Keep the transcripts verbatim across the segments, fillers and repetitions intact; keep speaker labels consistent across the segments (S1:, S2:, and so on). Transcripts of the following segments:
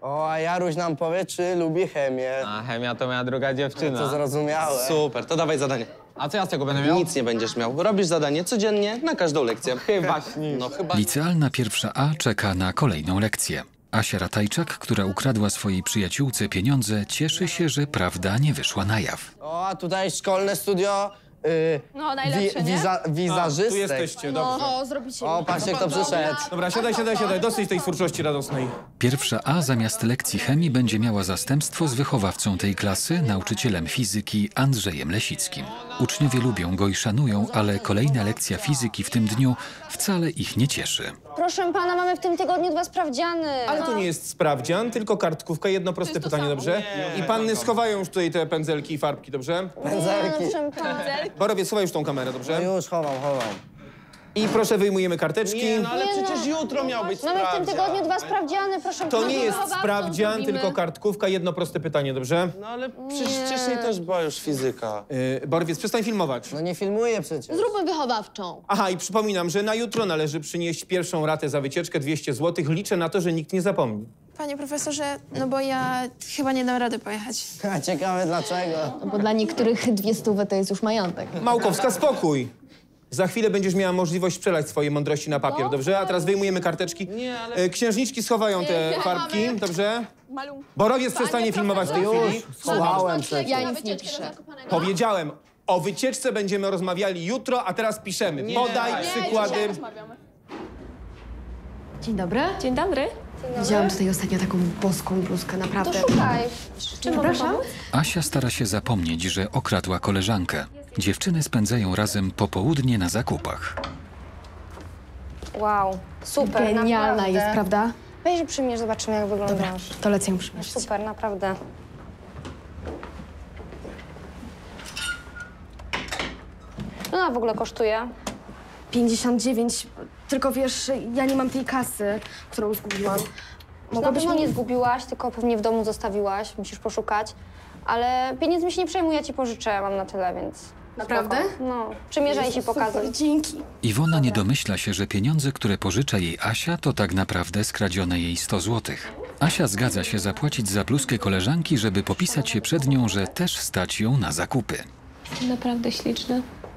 S1: O, a Jaruś nam powie, czy lubi chemię.
S2: A chemia to moja druga dziewczyna.
S1: To zrozumiałe.
S3: Super, to dawaj zadanie.
S2: A co ja z tego będę miał?
S3: Nic nie będziesz miał. Robisz zadanie codziennie na każdą lekcję.
S2: Chyba śnisz.
S3: No chyba...
S4: Licealna pierwsza A czeka na kolejną lekcję. Asia Ratajczak, która ukradła swojej przyjaciółce pieniądze, cieszy się, że prawda nie wyszła na jaw.
S1: O, a tutaj szkolne studio y,
S5: No, najlepsze, nie?
S1: wiza,
S6: A,
S1: wizażystek.
S6: tu jesteście, dobrze.
S5: O, zrobicie.
S1: O, patrzcie, kto przyszedł.
S6: Dobra, siadaj, siadaj, siadaj. Dosyć tej twórczości radosnej.
S4: Pierwsza A zamiast lekcji chemii będzie miała zastępstwo z wychowawcą tej klasy, nauczycielem fizyki Andrzejem Lesickim. Uczniowie lubią go i szanują, ale kolejna lekcja fizyki w tym dniu wcale ich nie cieszy.
S7: Proszę pana, mamy w tym tygodniu dwa sprawdziany.
S6: Ale to nie jest sprawdzian, tylko kartkówka. Jedno proste pytanie, dobrze? I panny schowają już tutaj te pędzelki i farbki, dobrze?
S1: Pędzelki.
S7: Proszę pana.
S6: Borowiec, schowaj już tą kamerę, dobrze?
S1: Już chowam, chowam.
S6: I proszę, wyjmujemy karteczki.
S3: Nie, no ale
S7: Nie, no.
S3: przecież jutro miał być
S7: Mamy w tym
S3: sprawdzian.
S7: tygodniu dwa sprawdziany, proszę
S6: To
S7: pana.
S6: nie jest
S5: wychowawcą
S6: sprawdzian,
S5: zrobimy.
S6: tylko kartkówka. Jedno proste pytanie, dobrze?
S3: No ale przecież wcześniej też była już fizyka.
S6: Yy, Borowiec, przestań filmować.
S1: No nie filmuję przecież.
S5: Zróbmy wychowawczą.
S6: Aha, i przypominam, że na jutro należy przynieść pierwszą ratę za wycieczkę, dwieście złotych. Liczę na to, że nikt nie zapomni.
S8: Panie profesorze, no bo ja chyba nie dam rady pojechać.
S1: A ciekawe dlaczego.
S5: No bo dla niektórych dwie stówy to jest już majątek.
S6: Małkowska, spokój! Za chwilę będziesz miała możliwość przelać swoje mądrości na papier, dobrze? A teraz wyjmujemy karteczki.
S3: Nie, ale-
S6: E, Księżniczki schowają te
S5: Nie,
S6: farbki,
S5: mamy.
S6: dobrze?
S5: Malum.
S6: Borowiec przestanie filmować w tej chwili.
S1: Już, schowałem przecież.
S5: Ja nic nie piszę.
S6: Powiedziałem, o wycieczce będziemy rozmawiali jutro, a teraz piszemy. Podaj przykłady.
S5: Dzień dobry.
S8: Dzień dobry.
S5: Widziałam tutaj ostatnio taką boską bluzkę, naprawdę.
S7: To szukaj.
S8: Czym mogę pomóc?
S4: Asia stara się zapomnieć, że okradła koleżankę. Dziewczyny spędzają razem popołudnie na zakupach.
S7: Wow, super,
S5: Genialna
S7: naprawdę.
S5: jest, prawda?
S7: Weź przymierz, zobaczymy jak wyglądasz.
S5: To lecę ją przymierzyć.
S7: Super, naprawdę. No ona w ogóle kosztuje?
S5: pięćdziesiąt dziewięć, tylko wiesz, ja nie mam tej kasy, którą zgubiłam.
S7: Na
S5: Mogłabyś
S7: pewno
S5: mi...
S7: nie zgubiłaś, tylko pewnie w domu zostawiłaś, musisz poszukać. Ale pieniędzmi się nie przejmuję, ja ci pożyczę, mam na tyle, więc...
S5: Naprawdę?
S7: Spoko. No, przymierzaj się pokazuj.
S5: Super, dzięki.
S4: Iwona nie domyśla się, że pieniądze, które pożycza jej Asia, to tak naprawdę skradzione jej sto złotych. Asia zgadza się zapłacić za bluzkę koleżanki, żeby popisać się przed nią, że też stać ją na zakupy.
S8: Naprawdę śliczny.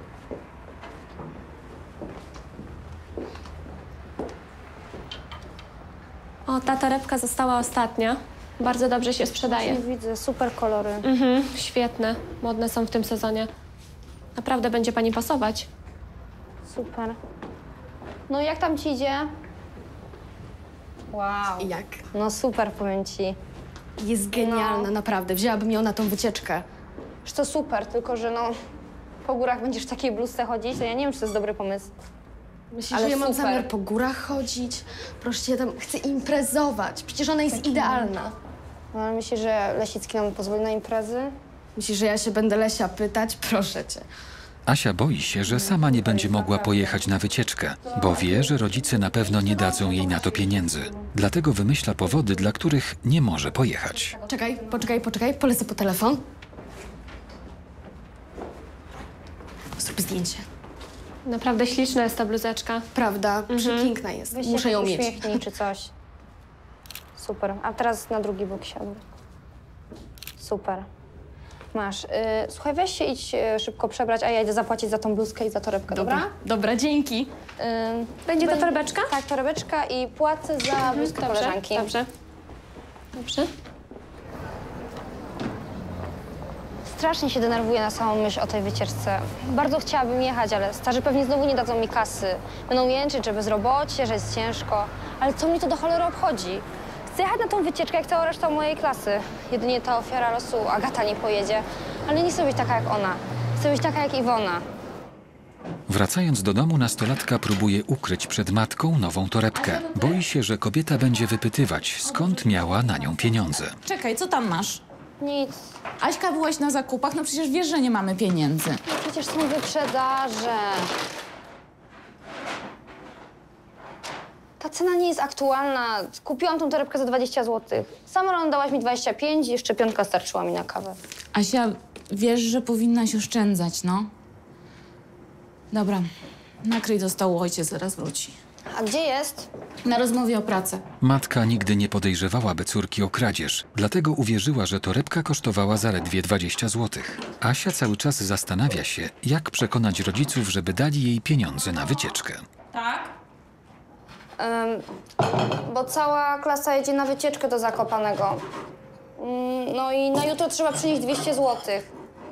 S8: O, ta torebka została ostatnia. Bardzo dobrze się sprzedaje.
S7: Nie widzę, super kolory.
S8: Mhm, świetne. Modne są w tym sezonie. Naprawdę będzie pani pasować.
S7: Super. No jak tam ci idzie? Wow.
S5: Jak?
S7: No super, powiem ci.
S5: Jest genialna, naprawdę. Wzięłabym ją na tą wycieczkę.
S7: Że to super, tylko że no... Po górach będziesz w takiej bluzce chodzić, to ja nie wiem, czy to jest dobry pomysł.
S5: Myślisz,
S7: Ale
S5: że ja mam
S7: super.
S5: zamiar po górach chodzić? Proszę cię, ja tam chcę imprezować. Przecież ona jest idealna.
S7: No, ale myślisz, że Lesicki nam pozwoli na imprezy?
S5: Myślisz, że ja się będę Lesia pytać? Proszę cię.
S4: Asia boi się, że sama nie będzie mogła pojechać na wycieczkę, bo wie, że rodzice na pewno nie dadzą jej na to pieniędzy. Dlatego wymyśla powody, dla których nie może pojechać.
S5: Czekaj, poczekaj, poczekaj. Polecę po telefon. Zrób zdjęcie.
S8: Naprawdę śliczna jest ta bluzeczka.
S5: Prawda? Przepiękna jest.
S7: Weź się
S5: Muszę ją mieć.
S7: uśmiechnij czy coś. Super. A teraz na drugi bok siadł. Super. Masz. Y, słuchaj, weź się idź y, szybko przebrać, a ja idę zapłacić za tą bluzkę i za torebkę, dobra?
S5: Dobra, dzięki.
S7: Y,
S8: Będzie to
S7: bę-
S8: torebeczka?
S7: Tak, torebeczka i płacę za bluzkę
S8: Dobrze,
S7: koleżanki.
S8: dobrze. Dobrze.
S7: Strasznie się denerwuję na samą myśl o tej wycieczce. Bardzo chciałabym jechać, ale starzy pewnie znowu nie dadzą mi kasy. Będą jęczyć, że bezrobocie, że jest ciężko. Ale co mi to do cholery obchodzi? Chcę jechać na tą wycieczkę jak cała reszta mojej klasy. Jedynie ta ofiara losu, Agata, nie pojedzie. Ale nie chcę być taka jak ona. Chcę być taka jak Iwona.
S4: Wracając do domu, nastolatka próbuje ukryć przed matką nową torebkę. Boi się, że kobieta będzie wypytywać, skąd miała na nią pieniądze.
S9: Czekaj, co tam masz?
S7: Nic.
S9: Aśka, byłaś na zakupach? No przecież wiesz, że nie mamy pieniędzy.
S7: No przecież są wyprzedaże. Ta cena nie jest aktualna. Kupiłam tą torebkę za dwadzieścia złotych. Sama rano dałaś mi dwadzieścia pięć i jeszcze piątka starczyła mi na kawę.
S9: Asia, wiesz, że powinnaś oszczędzać, no. Dobra, nakryj do stołu, ojciec zaraz wróci.
S7: A gdzie jest?
S9: Na rozmowie o pracy.
S4: Matka nigdy nie podejrzewałaby córki o kradzież, dlatego uwierzyła, że torebka kosztowała zaledwie dwadzieścia złotych. Asia cały czas zastanawia się, jak przekonać rodziców, żeby dali jej pieniądze na wycieczkę.
S9: Tak?
S7: Ym, bo cała klasa jedzie na wycieczkę do Zakopanego. Ym, no i na jutro trzeba przynieść dwieście złotych.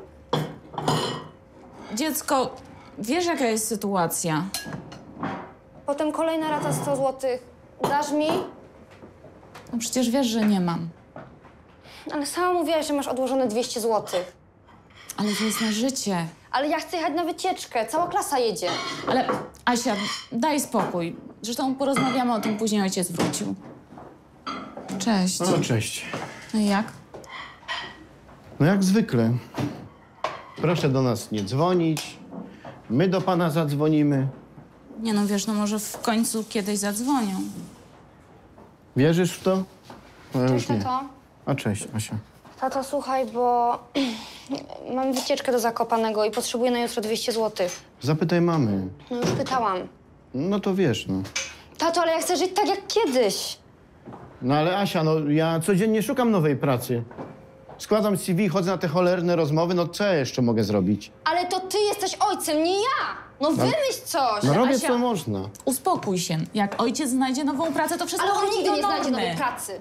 S9: Dziecko, wiesz jaka jest sytuacja?
S7: Potem kolejna rata sto złotych. Dasz mi?
S9: No przecież wiesz, że nie mam.
S7: Ale sama mówiłaś, że masz odłożone dwieście złotych.
S9: Ale to jest na życie.
S7: Ale ja chcę jechać na wycieczkę. Cała klasa jedzie.
S9: Ale Asia, daj spokój. Zresztą porozmawiamy o tym później, ojciec wrócił. Cześć.
S10: No cześć.
S9: No i jak?
S10: No jak zwykle. Proszę do nas nie dzwonić. My do pana zadzwonimy.
S9: Nie no, wiesz, no może w końcu kiedyś zadzwonią.
S10: Wierzysz w to? No ja
S7: Cześć,
S10: już nie.
S7: tato.
S10: A cześć, Asia.
S7: Tato, słuchaj, bo mam wycieczkę do Zakopanego i potrzebuję na jutro dwieście złotych.
S10: Zapytaj mamy.
S7: No już pytałam.
S10: No to wiesz, no.
S7: Tato, ale ja chcę żyć tak jak kiedyś.
S10: No ale Asia, no ja codziennie szukam nowej pracy. Składam C V, chodzę na te cholerne rozmowy, no co ja jeszcze mogę zrobić?
S7: Ale to ty jesteś ojcem, nie ja! No wymyśl coś!
S10: No robię
S9: Asia.
S10: co można.
S9: Uspokój się. Jak ojciec znajdzie nową pracę, to wszystko
S7: Ale on
S9: wróci
S7: nigdy
S9: do
S7: nie znajdzie
S9: normy.
S7: nowej pracy.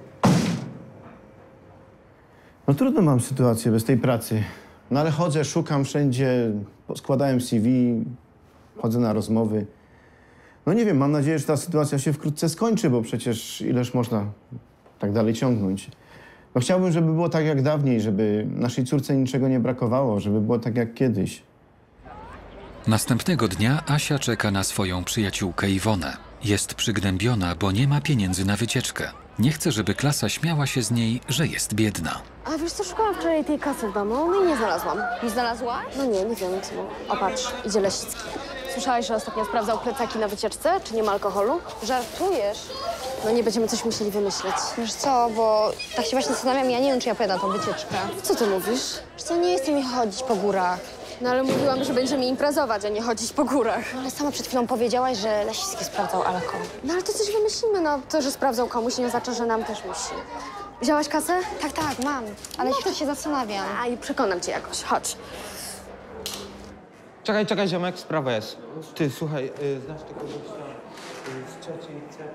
S10: No trudno mam sytuację bez tej pracy. No ale chodzę, szukam wszędzie, składałem C V, chodzę na rozmowy. No nie wiem, mam nadzieję, że ta sytuacja się wkrótce skończy, bo przecież ileż można tak dalej ciągnąć. No chciałbym, żeby było tak jak dawniej, żeby naszej córce niczego nie brakowało, żeby było tak jak kiedyś.
S4: Następnego dnia Asia czeka na swoją przyjaciółkę Iwonę. Jest przygnębiona, bo nie ma pieniędzy na wycieczkę. Nie chce, żeby klasa śmiała się z niej, że jest biedna.
S5: A wiesz co, szukałam wczoraj tej kasy w domu, no i nie znalazłam.
S7: Nie znalazłaś?
S5: No nie, nie wiem co. O patrz, idzie Lesicki. Słyszałaś, że ostatnio sprawdzał plecaki na wycieczce? Czy nie ma alkoholu?
S7: Żartujesz?
S5: No nie będziemy coś musieli wymyśleć.
S7: Wiesz co, bo tak się właśnie zastanawiam, ja nie wiem, czy ja pojadę na tą wycieczkę.
S5: Co ty mówisz?
S7: Wiesz co, nie chcę mi chodzić po górach.
S5: No ale mówiłam, że będziemy imprezować, a nie chodzić po górach.
S7: No, ale sama przed chwilą powiedziałaś, że Lesicki sprawdzał alkohol.
S5: No ale to coś wymyślimy, no. To, że sprawdzał komuś, nie oznacza, że nam też musi. Wzięłaś kasę?
S7: Tak, tak, mam. Ale
S5: No
S7: jeszcze się zastanawiam.
S5: A i przekonam cię jakoś, chodź.
S2: Czekaj, czekaj, ziomek, sprawa jest. Ty, słuchaj, y, znasz tego gościa y, z trzeciej C?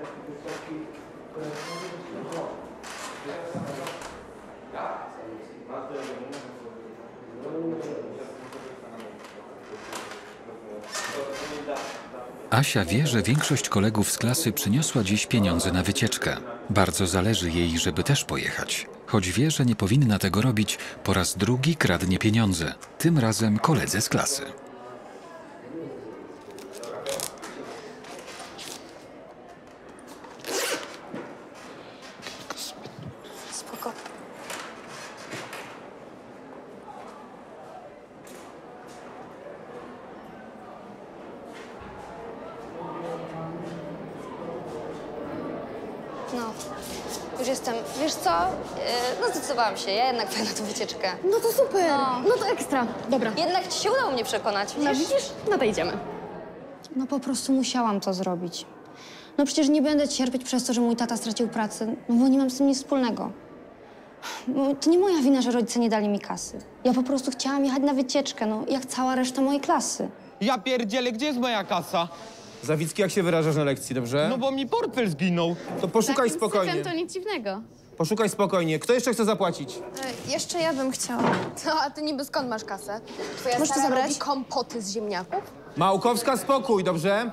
S4: Asia wie, że większość kolegów z klasy przyniosła dziś pieniądze na wycieczkę. Bardzo zależy jej, żeby też pojechać. Choć wie, że nie powinna tego robić, po raz drugi kradnie pieniądze. Tym razem koledze z klasy.
S7: Spoko. No, już jestem. Wiesz co? Yy, no zdecydowałam się. Ja jednak pojadę na tą wycieczkę.
S5: No to super,
S7: No.
S5: no to ekstra. Dobra.
S7: Jednak ci się udało mnie przekonać.
S5: No
S7: widzisz?
S5: widzisz? No to idziemy.
S7: No po prostu musiałam to zrobić. No przecież nie będę cierpieć przez to, że mój tata stracił pracę, no bo nie mam z tym nic wspólnego. No, to nie moja wina, że rodzice nie dali mi kasy. Ja po prostu chciałam jechać na wycieczkę, no jak cała reszta mojej klasy.
S2: Ja pierdzielę, gdzie jest moja kasa?
S6: Zawicki, jak się wyrażasz na lekcji, dobrze?
S2: No bo mi portfel zginął.
S6: To poszukaj spokojnie.
S11: Syfem to nic dziwnego.
S6: Poszukaj spokojnie. Kto jeszcze chce zapłacić?
S11: E, jeszcze ja bym chciała.
S5: No a ty niby skąd masz kasę? Twoja
S11: Możesz to
S5: stara
S11: zabrać?
S5: robi kompoty z ziemniaków?
S6: Małkowska, spokój, dobrze?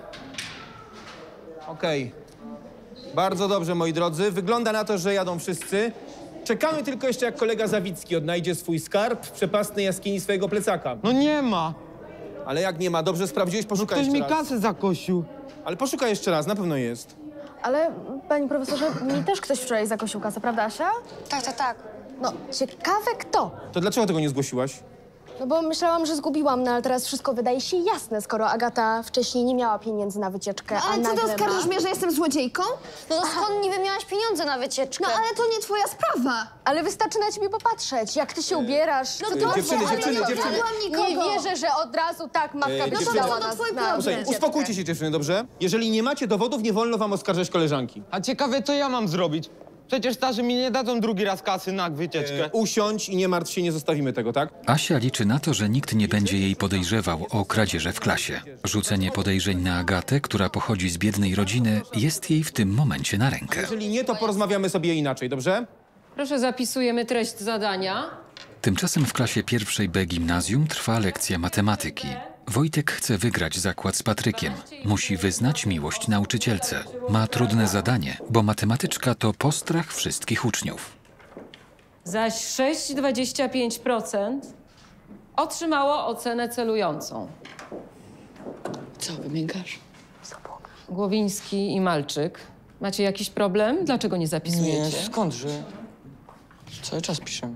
S6: Okej. Bardzo dobrze, moi drodzy. Wygląda na to, że jadą wszyscy. Czekamy tylko jeszcze, jak kolega Zawicki odnajdzie swój skarb w przepastnej jaskini swojego plecaka.
S2: No nie ma.
S6: Ale jak nie ma, dobrze sprawdziłeś, poszukaj
S2: Ktoś
S6: jeszcze
S2: mi
S6: raz.
S2: kasę zakosił.
S6: Ale poszukaj jeszcze raz, na pewno jest.
S5: Ale, panie profesorze, mi też ktoś wczoraj zakosił kasę, prawda, Asia?
S7: Tak, tak, tak.
S5: No, ciekawe kto.
S6: To dlaczego tego nie zgłosiłaś?
S5: No bo myślałam, że zgubiłam, no ale teraz wszystko wydaje się jasne, skoro Agata wcześniej nie miała pieniędzy na wycieczkę,
S11: No,
S5: a
S11: ale co, ty
S5: nagle
S11: oskarżasz
S5: ma...
S11: mnie, że jestem złodziejką?
S7: No to skąd niby miałaś pieniądze na wycieczkę?
S11: No ale to nie twoja sprawa.
S5: Ale wystarczy na ciebie popatrzeć, jak ty się ubierasz.
S11: No
S5: co ty
S11: dobrze,
S6: dziewczyny,
S11: ale
S6: dziewczyny,
S11: nie
S6: dziewczyny.
S11: okradłam nikogo.
S5: Nie wierzę, że od razu tak matka
S6: Ej,
S5: by
S6: dziewczyny.
S5: dała
S11: No to
S5: nas
S11: twój
S5: na
S11: problem.
S6: Słuchaj,
S5: wycieczkę.
S6: uspokójcie się dziewczyny, dobrze? Jeżeli nie macie dowodów, nie wolno wam oskarżać koleżanki.
S2: A ciekawe, co ja mam zrobić? Przecież starzy mi nie dadzą drugi raz kasy na wycieczkę.
S6: E, usiądź i nie martw się, nie zostawimy tego, tak?
S4: Asia liczy na to, że nikt nie będzie jej podejrzewał o kradzieże w klasie. Rzucenie podejrzeń na Agatę, która pochodzi z biednej rodziny, jest jej w tym momencie na rękę.
S6: Jeżeli nie, to porozmawiamy sobie inaczej, dobrze?
S12: Proszę, zapisujemy treść zadania.
S4: Tymczasem w klasie pierwszej B gimnazjum trwa lekcja matematyki. Wojtek chce wygrać zakład z Patrykiem. Musi wyznać miłość nauczycielce. Ma trudne zadanie, bo matematyczka to postrach wszystkich uczniów.
S12: Zaś sześć przecinek dwadzieścia pięć procent otrzymało ocenę celującą.
S9: Co, wymiękasz?
S12: Głowiński i Malczyk. Macie jakiś problem? Dlaczego nie zapisujecie?
S13: Nie, skądże? Cały czas piszemy.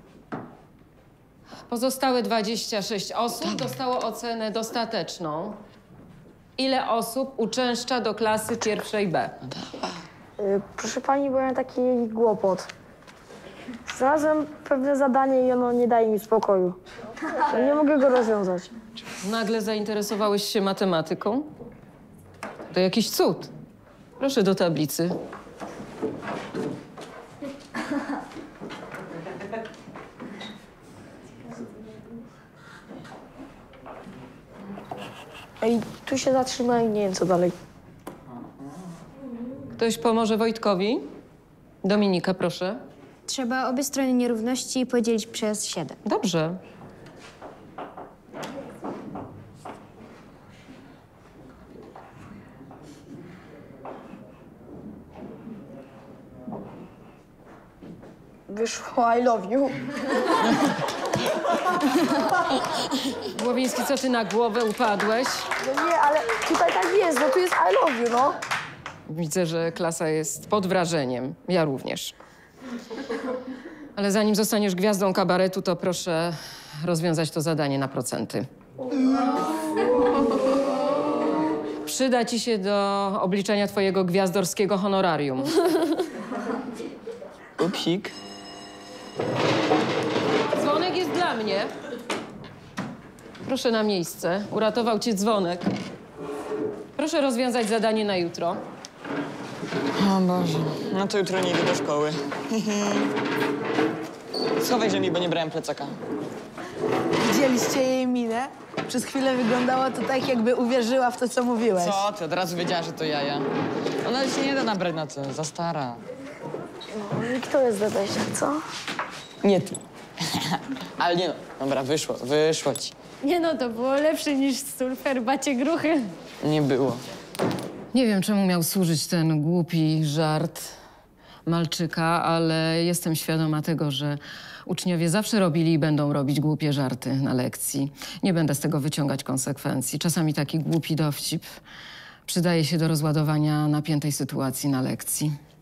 S12: Pozostałe dwadzieścia sześć osób dostało ocenę dostateczną. Ile osób uczęszcza do klasy pierwszej B?
S14: Proszę pani, bo ja mam taki głopot. Znalazłem pewne zadanie i ono nie daje mi spokoju. Nie mogę go rozwiązać.
S12: Nagle zainteresowałeś się matematyką? To jakiś cud. Proszę do tablicy.
S14: Ej, tu się zatrzymałem, nie wiem co dalej.
S12: Ktoś pomoże Wojtkowi? Dominika, proszę.
S15: Trzeba obie strony nierówności podzielić przez siedem.
S12: Dobrze.
S14: Wyszło I love you.
S12: Głowiński, co ty na głowę upadłeś?
S14: No nie, ale tutaj tak jest, no tu jest I love you, no.
S12: Widzę, że klasa jest pod wrażeniem. Ja również. Ale zanim zostaniesz gwiazdą kabaretu, to proszę rozwiązać to zadanie na procenty. Przyda ci się do obliczenia twojego gwiazdorskiego honorarium.
S13: Upsik.
S12: Dzwonek jest dla mnie. Proszę na miejsce. Uratował cię dzwonek. Proszę rozwiązać zadanie na jutro.
S13: O Boże, no to jutro nie idę do szkoły. Schowaj, że mi, bo nie brałem plecaka.
S16: Widzieliście jej minę? Przez chwilę wyglądała to tak, jakby uwierzyła w to, co mówiłeś.
S13: Co? Ty od razu wiedziała, że to jaja. Ona się nie da nabrać na to, za stara.
S14: No i kto jest Dedesia, co?
S13: Nie ty. Ale nie no, dobra, wyszło, wyszło ci.
S15: Nie no, to było lepsze niż sól w herbacie gruchy.
S13: Nie było.
S12: Nie wiem, czemu miał służyć ten głupi żart Malczyka, ale jestem świadoma tego, że uczniowie zawsze robili i będą robić głupie żarty na lekcji. Nie będę z tego wyciągać konsekwencji. Czasami taki głupi dowcip przydaje się do rozładowania napiętej sytuacji na lekcji.